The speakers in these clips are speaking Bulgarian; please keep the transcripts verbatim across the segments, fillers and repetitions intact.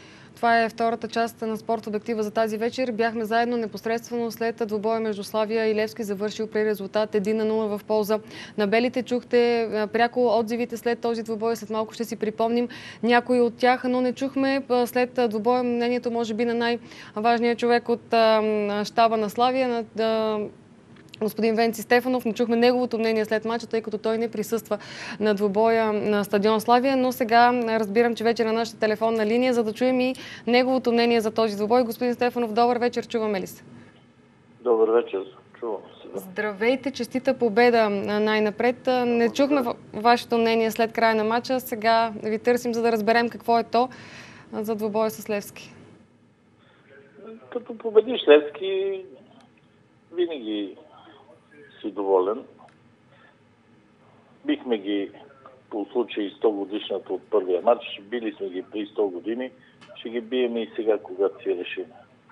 Това е втората част на Спорт Обектива за тази вечер. Бяхме заедно непосредствено след двубоя между Славия и Левски, завършил при резултат един на нула в полза на белите. Чухте пряко отзивите след този двубой. След малко ще си припомним някои от тях, но не чухме след двубоя мнението, може би, на най-важния човек от щаба на Славия, на господин Венци Стефанов. Не чухме неговото мнение след мача, тъй като той не присъства на двубоя на стадион Славия, но сега разбирам, че вече е на нашата телефонна линия, за да чуем и неговото мнение за този двубой. Господин Стефанов, добър вечер, чуваме ли се? Добър вечер, чувам се. Да. Здравейте, честита победа най-напред. Не чухме вашето мнение след края на мача, сега ви търсим, за да разберем какво е то за двубоя с Левски. Като победиш Левски, винаги си доволен. Бихме ги по случай сто годишната от първия матч. Били сме ги при сто години. Ще ги бием и сега, когато си решим.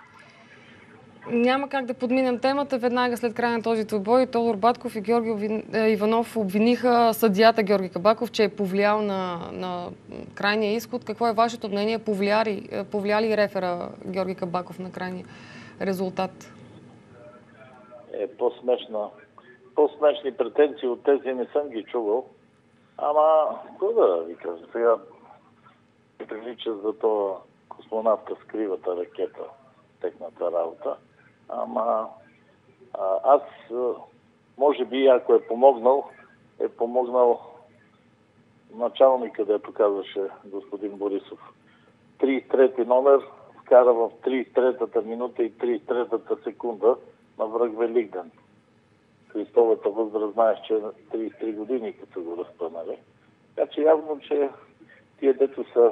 Няма как да подминем темата. Веднага след края на този двубой Тодор Батков и Георги Иванов обвиниха съдията Георги Кабаков, че е повлиял на, на крайния изход. Какво е вашето мнение? Повлияли, повлияли рефера Георги Кабаков на крайния резултат? Е по-смешна. По-смешни претенции от тези не съм ги чувал. Ама, какво да ви кажа? Сега прилича за това космонавта с кривата ракета, техната работа. Ама а, аз, може би, ако е помогнал, е помогнал началника, където казваше господин Борисов. тридесет и трети номер вкара в тридесет и третата минута и тридесет и третата секунда на връх Великден. Христовата възраст, знаеш, че е тридесет и три години, като са го разпънали. Така че явно, че тия дето са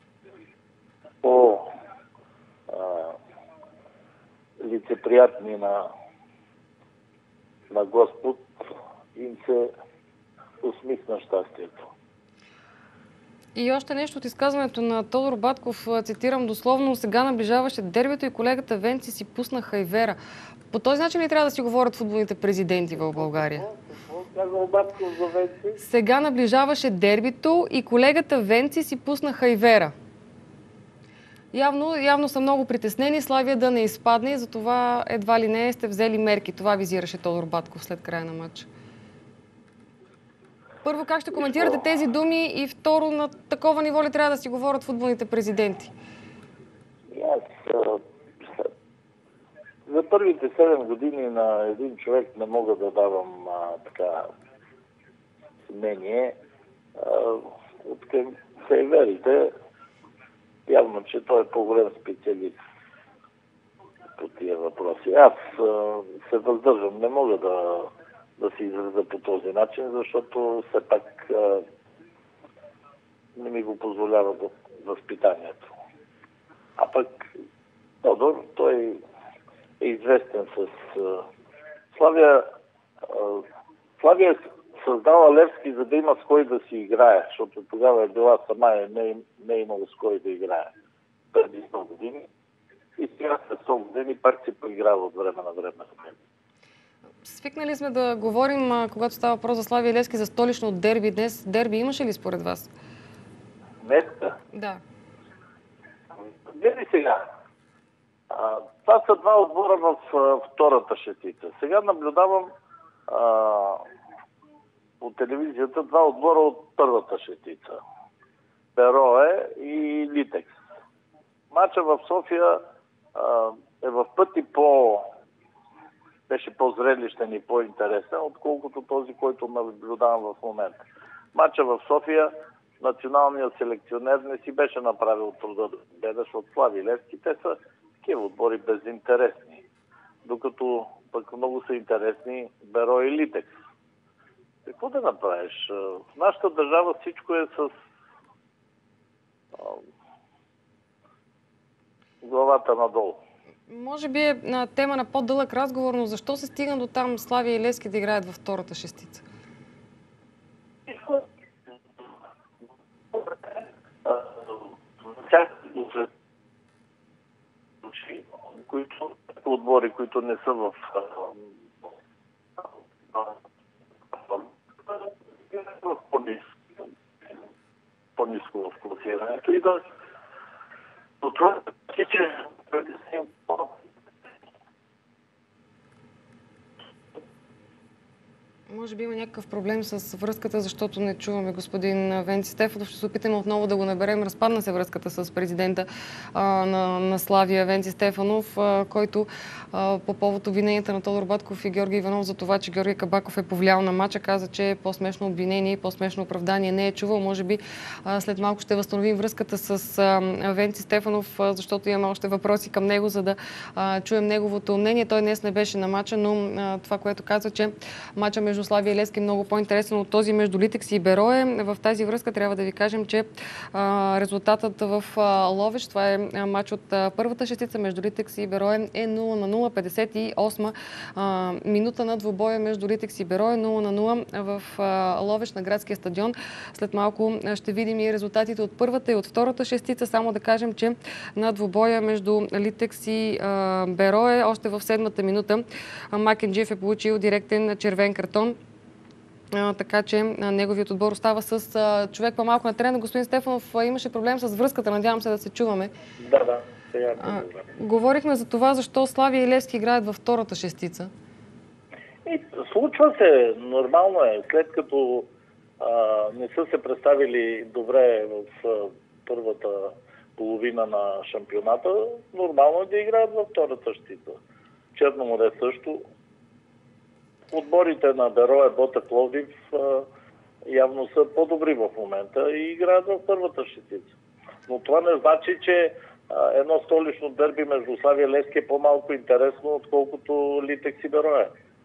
по а, лицеприятни на, на Господ, им се усмихна щастието. И още нещо от изказването на Тодор Батков, цитирам дословно: сега наближаваше дербито и колегата Венци си пусна хайвера. По този начин ли трябва да си говорят футболните президенти в България? Сега наближаваше дербито и колегата Венци си пусна хайвера. Явно, явно са много притеснени Славия да не изпадне и затова едва ли не сте взели мерки. Това визираше Тодор Батков след края на матча. Първо, как ще коментирате тези думи и второ, на такова ниво ли трябва да си говорят футболните президенти? Аз, за първите седем години на един човек не мога да давам а, така мнение. А, от към хайверите, явно, че той е по-голям специалист по тия въпроси. Аз а, се въздържам, не мога да, да се изразя по този начин, защото все пак а, не ми го позволява възпитанието. А пък Тодор, той е известен с а, Славия. А, Славия създава Левски, за да има с кой да си играе, защото тогава е била сама и не, не е имало с кой да играе преди сто години. И сега след сто години пак се поиграва от време на време. Свикнали сме да говорим, когато става въпрос за Славия Левски, за столично дерби. Днес дерби имаше ли според вас? Днеска? Да. Гледай сега. А, това са два отбора в а, втората шестица. Сега наблюдавам а, по телевизията два отбора от първата шестица. Берое и Литекс. Мача в София а, е в пъти по... беше по-зрелищен и по-интересен, отколкото този, който наблюдавам в момента. Мача в София националният селекционер не си беше направил труда да гледаш от Слави Левски. Те са такива отбори безинтересни. Докато пък много са интересни Беро и Литекс. Какво да направиш? В нашата държава всичко е с главата надолу. Може би е на тема на по-дълъг разговор, но защо се стигна до там Славия и Левски да играят във втората шестица? Които отбори, които не са в по-ниско в класирането и да Но това е, че преди си им Може би има някакъв проблем с връзката, защото не чуваме господин Венци Стефанов. Ще се опитаме отново да го наберем. Разпадна се връзката с президента а, на, на Славия Венци Стефанов, а, който а, по повод обвиненията на Тодор Батков и Георги Иванов за това, че Георги Кабаков е повлиял на мача, каза, че по-смешно обвинение и по-смешно оправдание не е чувал. Може би а, след малко ще възстановим връзката с а, Венци Стефанов, а, защото имаме още въпроси към него, за да а, чуем неговото мнение. Той днес не беше на мача, но а, това, което казва, че мача между Славия и Левски е много по-интересен от този между Литекс и Берое. В тази връзка трябва да ви кажем, че а, резултатът в а, Ловеч, това е мач от а, първата шестица между Литекс и Берое, е нула на нула, петдесет и осма а, минута на двубоя между Литекс и Берое, нула на нула в а, Ловеч на градския стадион. След малко ще видим и резултатите от първата и от втората шестица. Само да кажем, че на двубоя между Литекс и а, Берое, още в седмата минута Макенджиев е получил директен червен картон. А, така че а, неговият отбор остава с а, човек по-малко на терена. Господин Стефанов, а, имаше проблем с връзката. Надявам се да се чуваме. Да, да. Сега а, говорихме за това, защо Славия и Левски играят във втората шестица. И, случва се. Нормално е. След като а, не са се представили добре в а, първата половина на шампионата, нормално е да играят във втората шестица. Черно море също. Отборите на Берое, Ботев, Пловдив явно са по-добри в момента и играят в първата шестица. Но това не значи, че а, едно столично дерби между Славия и Левски е по-малко интересно, отколкото Литекс и Берое.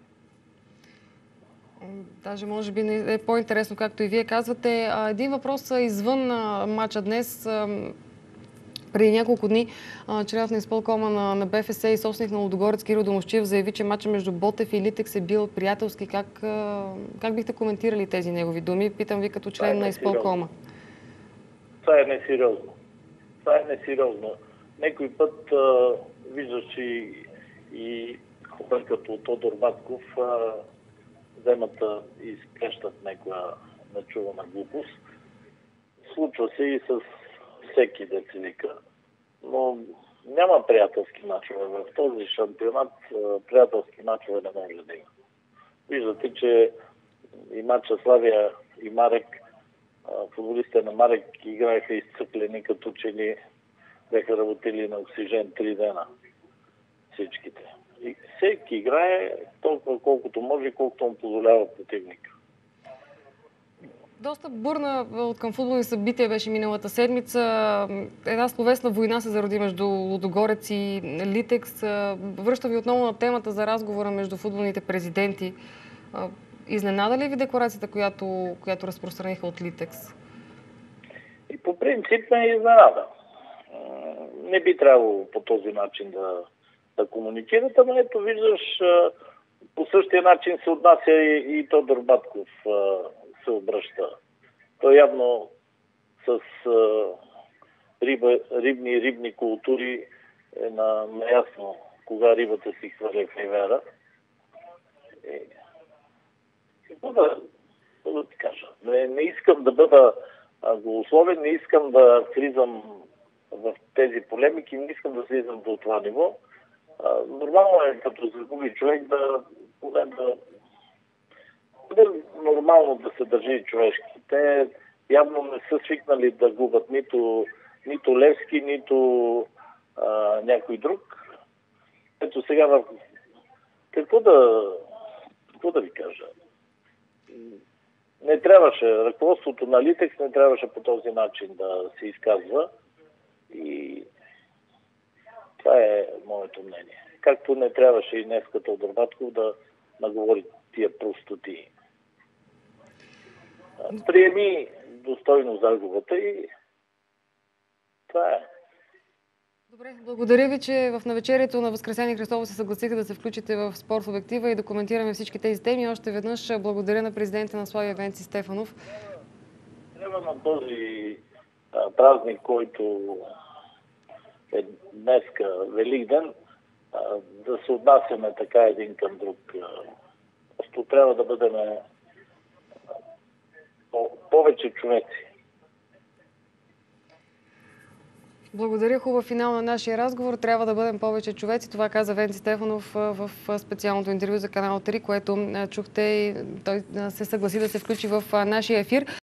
Даже може би не е по-интересно, както и вие казвате. Един въпрос извън мача днес. Преди няколко дни членът на изпълкома на, на БФС и собственик на Лудогорец Кирил Домусчиев заяви, че матчът между Ботев и Литекс е бил приятелски. Как, как бихте коментирали тези негови думи? Питам ви като член на изпълкома. Това е несериозно. Това е несериозно. Некой път а, виждаш и, и хора като Тодор Батков а, вземат и изпрещат някоя начувана глупост. Случва се и с всеки деца вика. Но няма приятелски мачове. В този шампионат приятелски мачове не може да има. Виждате, че и матча Славия и Марек, футболистите на Марек играеха изцъклени, като че ни бяха работили на оксижен три дена. Всичките. И всеки играе толкова колкото може, колкото му позволява противника. Доста бурна от към футболни събития беше миналата седмица. Една словесна война се зароди между Лудогорец и Литекс. Връщам ви отново на темата за разговора между футболните президенти. Изненада ли ви декларацията, която, която разпространиха от Литекс? И по принцип не е изненада. Не би трябвало по този начин да, да комуникират, ама ето виждаш, по същия начин се отнася и, и Тодор Батков се обръща. Той явно с а, риба, рибни и рибни култури е на, наясно кога рибата си хвърля в ривера. И, и да, да ти кажа. Не, не искам да бъда голословен, не искам да влизам в тези полемики, не искам да слизам до това ниво. А, нормално е, като загуби човек, да поне да нормално да се държи човешки. Те явно не са свикнали да губят нито, нито Левски, нито а, някой друг. Ето сега в... Какво да, какво да ви кажа? Не трябваше, ръководството на Литекс не трябваше по този начин да се изказва. И това е моето мнение. Както не трябваше и днес като Тодор Батков да наговори тия простоти. Приеми достойно загубата и това е. Добре, благодаря ви, че в навечерието на Възкресение Христово се съгласиха да се включите в Спорт в обектива и да коментираме всички тези теми. Още веднъж благодаря на президента на Славия Венци Стефанов. Трябва на този а, празник, който е днеска Великден, а, да се отнасяме така един към друг. Просто трябва да бъдем повече човеци. Благодаря. Хубав финал на нашия разговор. Трябва да бъдем повече човеци. Това каза Венци Стефанов в специалното интервю за Канал три, което чухте и той се съгласи да се включи в нашия ефир.